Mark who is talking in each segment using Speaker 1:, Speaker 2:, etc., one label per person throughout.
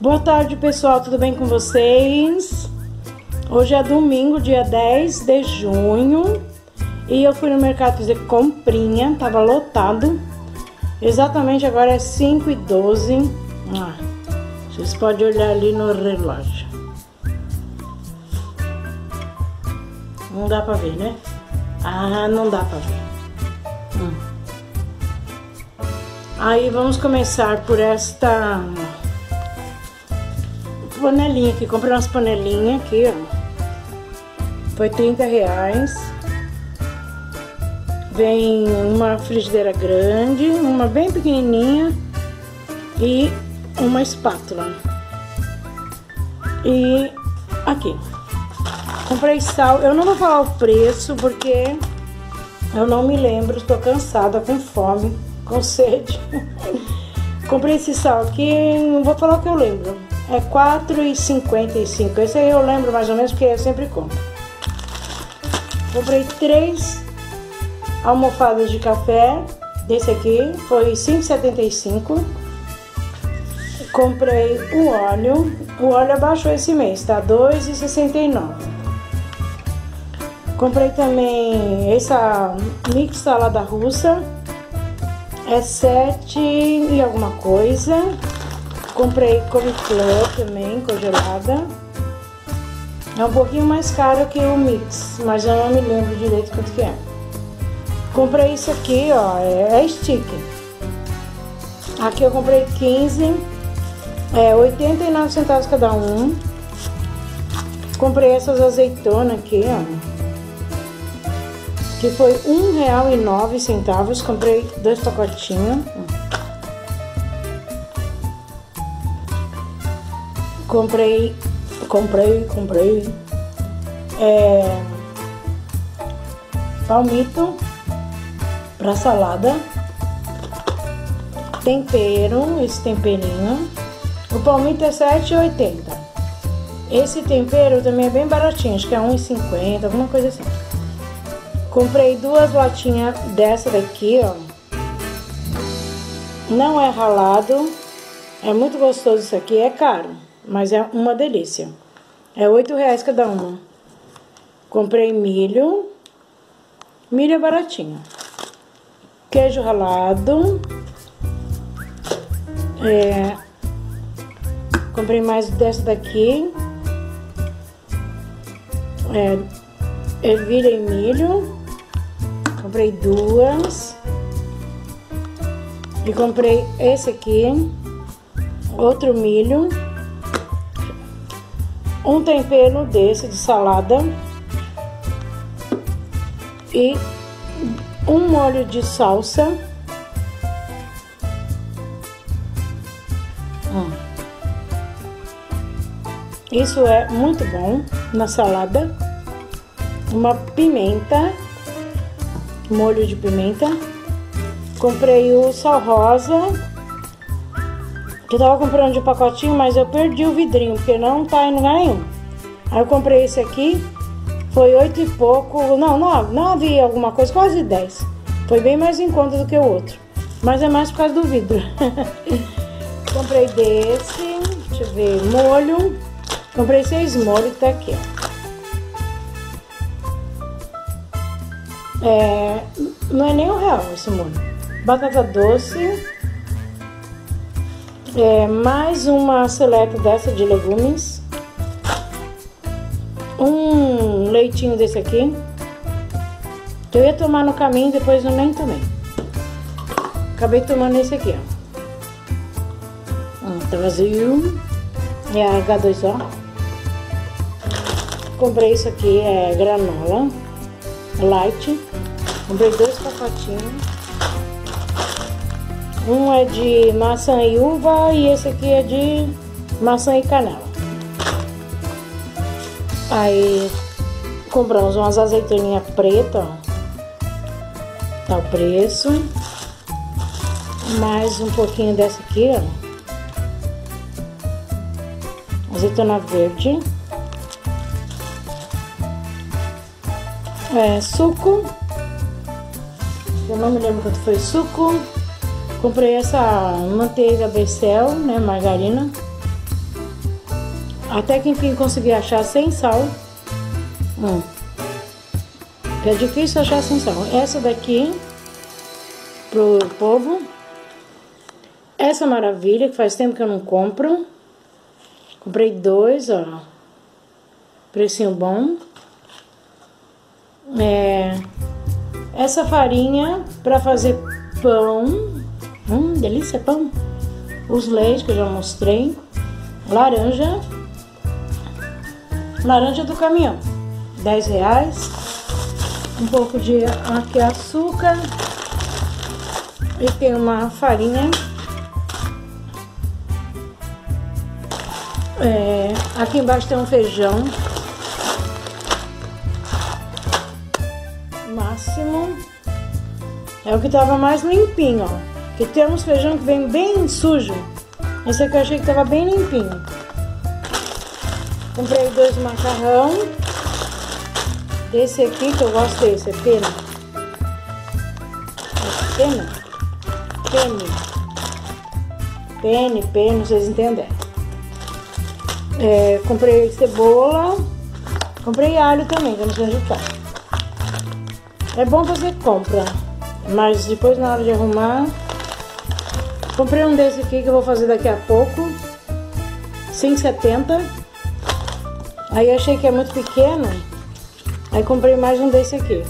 Speaker 1: Boa tarde, pessoal, tudo bem com vocês? Hoje é domingo, dia 10 de junho, e eu fui no mercado fazer comprinha, tava lotado. Exatamente agora é 5h12. Vocês podem olhar ali no relógio. Não dá pra ver, né? Não dá pra ver. Aí vamos começar por esta panelinha aqui. Comprei umas panelinhas aqui, ó. Foi R$30. Vem uma frigideira grande, uma bem pequenininha e uma espátula. E aqui. Comprei sal. Eu não vou falar o preço porque eu não me lembro. Estou cansada, com fome, com sede. Comprei esse sal aqui, não vou falar o que eu lembro. É R$4,55. Esse aí eu lembro mais ou menos porque eu sempre compro. Comprei 3 almofadas de café. Desse aqui foi R$5,75. Comprei o óleo. O óleo abaixou esse mês, tá? R$2,69. Comprei também essa mix salada russa. É 7 e alguma coisa. Comprei couve-flor também, congelada. É um pouquinho mais caro que o mix, mas eu não me lembro direito quanto que é. Comprei isso aqui, ó, é stick. Aqui eu comprei 15, 89 centavos cada um. Comprei essas azeitonas aqui, ó, que foi R$1,09. Comprei 2 pacotinhos. Comprei palmito pra salada, tempero, esse temperinho. O palmito é R$7,80. Esse tempero também é bem baratinho, acho que é R$1,50, alguma coisa assim. Comprei 2 latinhas dessa daqui, ó. Não é ralado, é muito gostoso isso aqui, é caro, mas é uma delícia. É R$8 cada uma. Comprei milho. Milho é baratinho. Queijo ralado. Comprei mais dessa daqui. Ervilha e milho. Comprei 2. E comprei esse aqui. Outro milho. Um tempero desse de salada e um molho de salsa. Isso é muito bom na salada. Uma pimenta, molho de pimenta. Comprei o sal rosa. Eu tava comprando de pacotinho, mas eu perdi o vidrinho, porque não tá em lugar nenhum. Aí eu comprei esse aqui, foi 8 e pouco, não, 9 e alguma coisa, quase 10. Foi bem mais em conta do que o outro, mas é mais por causa do vidro. Comprei desse, deixa eu ver, molho. Comprei 6 molhos, tá aqui, ó. Não é nem R$1 esse molho. Batata doce. Mais uma seleta dessa de legumes. Um leitinho desse aqui, que eu ia tomar no caminho, depois eu nem tomei. Acabei tomando esse aqui, ó. Tá vazio. É a H2O. Comprei isso aqui, é granola light. Comprei 2 pacotinhos. Um é de maçã e uva e esse aqui é de maçã e canela. Aí compramos umas azeitoninhas pretas, ó. Tá o preço. Mais um pouquinho dessa aqui, ó. Azeitona verde. Suco. Eu não me lembro quanto foi suco. Comprei essa manteiga Becel, né, margarina. Até que enfim consegui achar sem sal. Que é difícil achar sem sal. Essa daqui pro povo. Essa maravilha, que faz tempo que eu não compro. Comprei 2, ó. Precinho bom. Essa farinha pra fazer pão. Delícia, pão. Os leites que eu já mostrei. Laranja. Laranja do caminhão. R$10. Um pouco de açúcar. E tem uma farinha. Aqui embaixo tem um feijão. Máximo. É o que tava mais limpinho, ó. Porque tem uns feijão que vem bem sujo. Esse aqui eu achei que tava bem limpinho. Comprei 2 macarrão. Esse aqui que eu gosto desse, é pena. Pene, vocês entendem. Comprei cebola. Comprei alho também, que eu não sei onde tá. É bom fazer compra, mas depois na hora de arrumar. Comprei um desse aqui que eu vou fazer daqui a pouco. R$5,70. Aí achei que é muito pequeno. Aí comprei mais um desse aqui.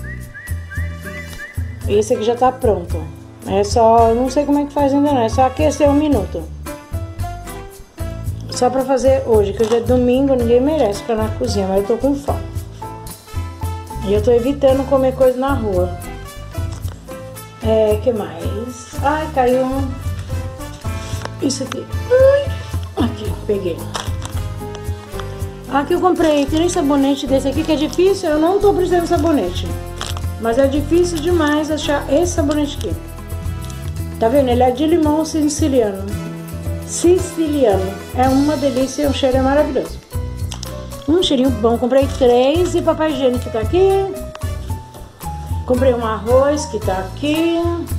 Speaker 1: Esse aqui já tá pronto. É só, não sei como é que faz ainda não. É só aquecer 1 minuto. Só pra fazer hoje, que hoje é domingo, ninguém merece ficar na cozinha, mas eu tô com fome. E eu tô evitando comer coisa na rua. Que mais? Ai, caiu isso aqui. Aqui, peguei. Aqui eu comprei 3 sabonetes desse aqui, que é difícil. Eu não tô precisando de sabonete. Mas é difícil demais achar esse sabonete aqui. Tá vendo? Ele é de limão siciliano. É uma delícia, o cheiro é maravilhoso. Um cheirinho bom. Comprei 3 e papai higiênico tá aqui. Comprei um arroz que tá aqui.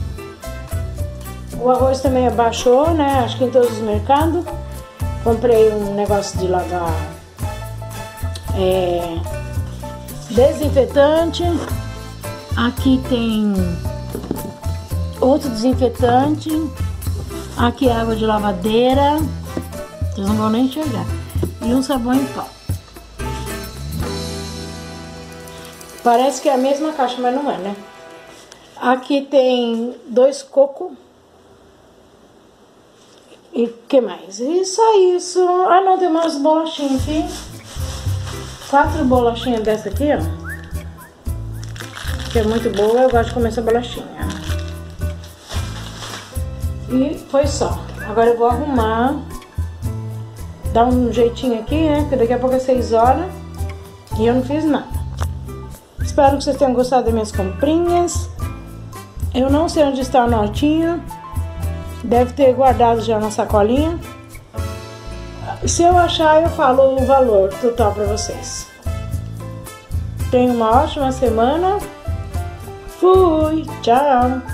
Speaker 1: O arroz também abaixou, né? Acho que em todos os mercados. Comprei um negócio de lavar desinfetante. Aqui tem outro desinfetante. Aqui é água de lavadeira. Vocês não vão nem enxergar. E um sabão em pó. Parece que é a mesma caixa, mas não é, né? Aqui tem 2 cocos. E o que mais? E só isso. Ah, não, tem umas bolachinhas aqui. 4 bolachinhas dessa aqui, ó. Que é muito boa, eu gosto de comer essa bolachinha. E foi só. Agora eu vou arrumar. Dar um jeitinho aqui, né? Porque daqui a pouco é 6 horas. E eu não fiz nada. Espero que vocês tenham gostado das minhas comprinhas. Eu não sei onde está a notinha. Deve ter guardado já na sacolinha. Se eu achar, eu falo o valor total para vocês. Tenham uma ótima semana. Fui, tchau!